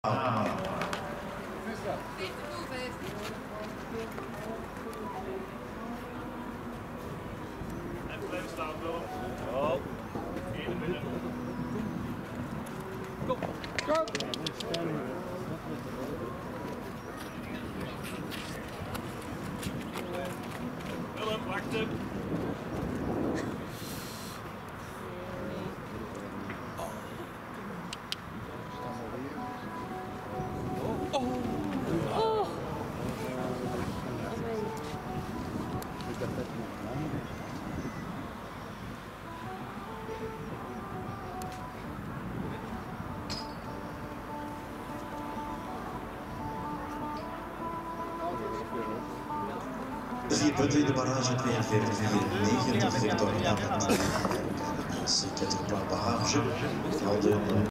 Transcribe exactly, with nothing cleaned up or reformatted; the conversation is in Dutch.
Ah. En blijf staan, Willem. Oh. Eén binnen. Kom. Kom. Willem, wachten. Vier punten in de barrage, tweeënveertig vierennegentig, Victor Jan. Zit het op Bahage.